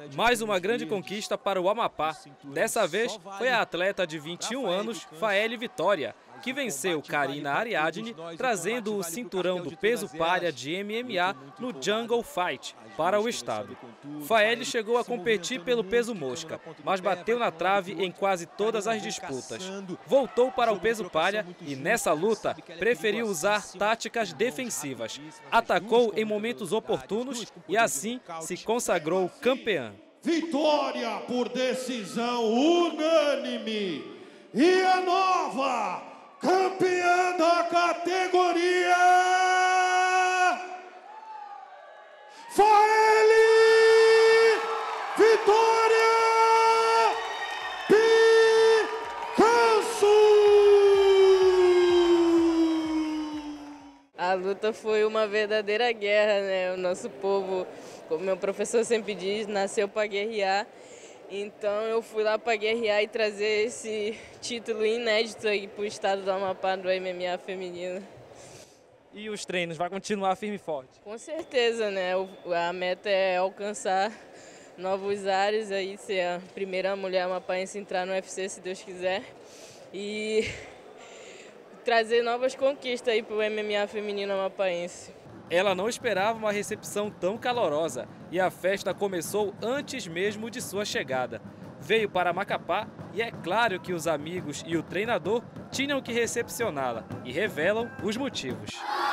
Mais uma grande conquista para o Amapá. Dessa vez foi a atleta de 21 anos, Faeli Vitória, que venceu Karina Ariadne, trazendo o cinturão do peso palha de MMA no Jungle Fight para o estado. Faeli chegou a competir pelo peso mosca, mas bateu na trave em quase todas as disputas. Voltou para o peso palha e, nessa luta, preferiu usar táticas defensivas. Atacou em momentos oportunos e, assim, se consagrou campeã. Vitória por decisão unânime e a nova campeã da categoria, Faeli Vitória Picanço! A luta foi uma verdadeira guerra, né? O nosso povo, como meu professor sempre diz, nasceu para guerrear. Então eu fui lá para guerrear e trazer esse título inédito aí para o estado do Amapá do MMA feminino. E os treinos, vai continuar firme e forte? Com certeza, né? A meta é alcançar novos ares, aí ser a primeira mulher amapaense a entrar no UFC, se Deus quiser. E trazer novas conquistas aí para o MMA feminino amapaense. Ela não esperava uma recepção tão calorosa e a festa começou antes mesmo de sua chegada. Veio para Macapá e é claro que os amigos e o treinador tinham que recepcioná-la e revelam os motivos.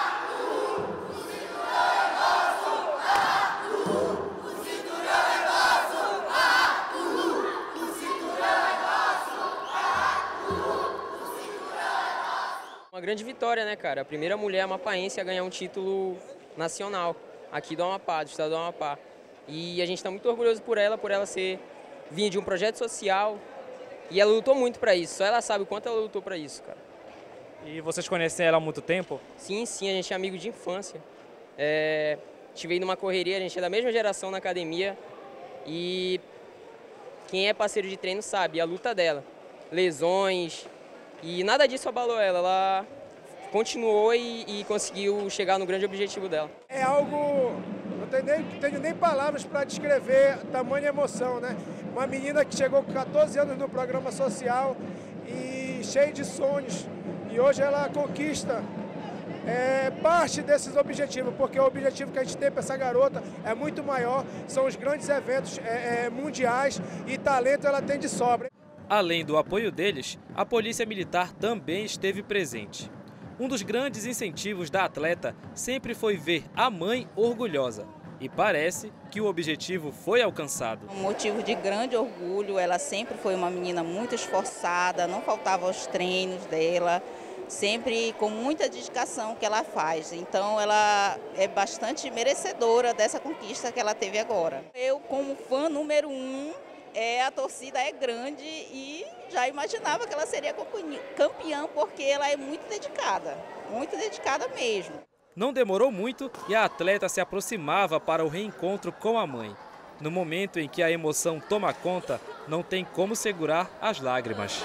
Uma grande vitória, né, cara? A primeira mulher amapaense a ganhar um título nacional aqui do Amapá, do estado do Amapá. E a gente está muito orgulhoso por ela vir de um projeto social e ela lutou muito para isso. Só ela sabe o quanto ela lutou para isso, cara. E vocês conhecem ela há muito tempo? Sim, a gente é amigo de infância. A gente veio numa correria, a gente é da mesma geração na academia e quem é parceiro de treino sabe a luta dela. Lesões. E nada disso abalou ela, ela continuou e conseguiu chegar no grande objetivo dela. É algo, não tenho nem palavras para descrever tamanha emoção, né? Uma menina que chegou com 14 anos no programa social e cheia de sonhos. E hoje ela conquista parte desses objetivos, porque o objetivo que a gente tem para essa garota é muito maior, são os grandes eventos mundiais e talento ela tem de sobra. Além do apoio deles, a Polícia Militar também esteve presente. Um dos grandes incentivos da atleta sempre foi ver a mãe orgulhosa. E parece que o objetivo foi alcançado. Um motivo de grande orgulho, ela sempre foi uma menina muito esforçada, não faltava aos treinos dela, sempre com muita dedicação que ela faz. Então ela é bastante merecedora dessa conquista que ela teve agora. Eu, como fã número 1, a torcida é grande e já imaginava que ela seria campeã porque ela é muito dedicada mesmo. Não demorou muito e a atleta se aproximava para o reencontro com a mãe. No momento em que a emoção toma conta, não tem como segurar as lágrimas.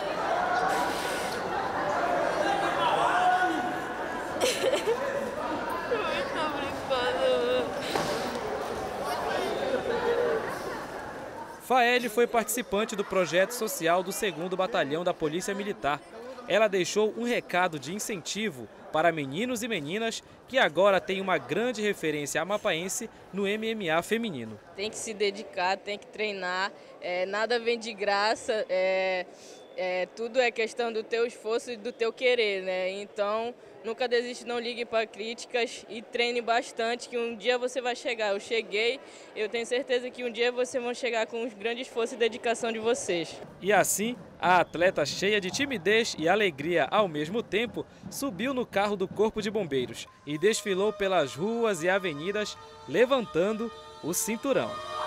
Faeli foi participante do projeto social do 2º Batalhão da Polícia Militar. Ela deixou um recado de incentivo para meninos e meninas que agora têm uma grande referência amapaense no MMA feminino. Tem que se dedicar, tem que treinar, nada vem de graça, tudo é questão do teu esforço e do teu querer, né? Então, nunca desiste, não ligue para críticas e treine bastante que um dia você vai chegar. Eu cheguei, eu tenho certeza que um dia vocês vão chegar com os grandes esforço e dedicação de vocês. E assim, a atleta cheia de timidez e alegria ao mesmo tempo, subiu no carro do Corpo de Bombeiros e desfilou pelas ruas e avenidas, levantando o cinturão.